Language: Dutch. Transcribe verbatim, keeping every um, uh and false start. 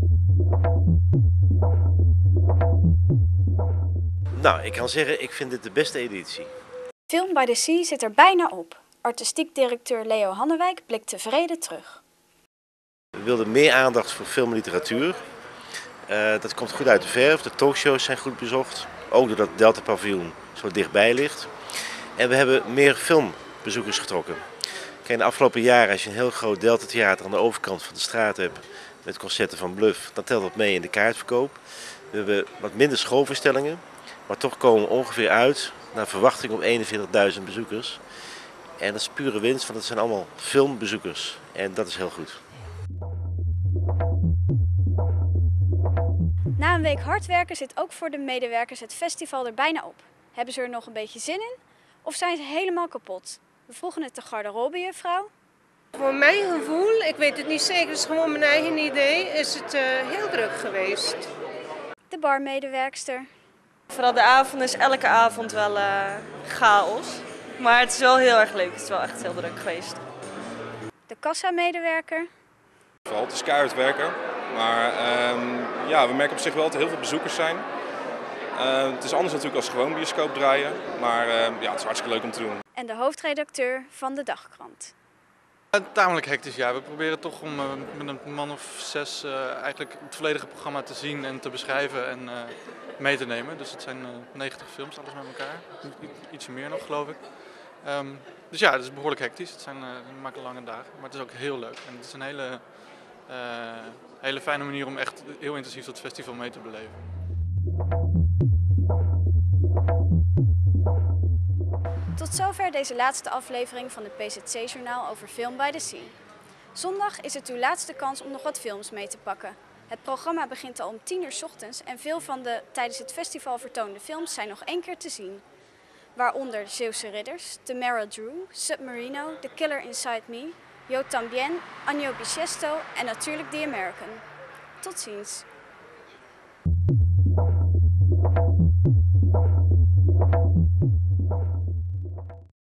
Nou, ik kan zeggen, ik vind dit de beste editie. Film by the Sea zit er bijna op. Artistiek directeur Leo Hannewijk blikt tevreden terug. We wilden meer aandacht voor film en literatuur. Uh, dat komt goed uit de verf, de talkshows zijn goed bezocht. Ook doordat het Delta Paviljoen zo dichtbij ligt. En we hebben meer filmbezoekers getrokken. Kijk, de afgelopen jaren, als je een heel groot Delta Theater aan de overkant van de straat hebt met concerten van Bluff, dan telt dat mee in de kaartverkoop. We hebben wat minder schoolvoorstellingen, maar toch komen we ongeveer uit naar verwachting op eenenveertigduizend bezoekers. En dat is pure winst, want het zijn allemaal filmbezoekers. En dat is heel goed. Na een week hard werken zit ook voor de medewerkers het festival er bijna op. Hebben ze er nog een beetje zin in? Of zijn ze helemaal kapot? We vroegen het de garderobejuffrouw. Voor mijn gevoel, ik weet het niet zeker, het is gewoon mijn eigen idee, is het uh, heel druk geweest. De barmedewerkster. Vooral de avond is elke avond wel uh, chaos. Maar het is wel heel erg leuk, het is wel echt heel druk geweest. De kassamedewerker. Vooral het is keihard werken, maar um, ja, we merken op zich wel dat er heel veel bezoekers zijn. Uh, het is anders natuurlijk als gewoon bioscoop draaien, maar uh, ja, het is hartstikke leuk om te doen. En de hoofdredacteur van de Dagkrant. Uh, tamelijk hectisch, ja. We proberen toch om uh, met een man of zes uh, eigenlijk het volledige programma te zien en te beschrijven en uh, mee te nemen. Dus het zijn uh, negentig films, alles met elkaar. Ietsje meer nog, geloof ik. Um, dus ja, het is behoorlijk hectisch. Het zijn uh, we maken lange dagen, maar het is ook heel leuk. En het is een hele, uh, hele fijne manier om echt heel intensief dat festival mee te beleven. Tot zover deze laatste aflevering van de P Z C-journaal over Film by the Sea. Zondag is het uw laatste kans om nog wat films mee te pakken. Het programma begint al om tien uur 's ochtends en veel van de tijdens het festival vertoonde films zijn nog één keer te zien. Waaronder Zeeuwse Ridders, The Mara Drew, Submarino, The Killer Inside Me, Yo Tambien, Año Bisiesto en natuurlijk The American. Tot ziens!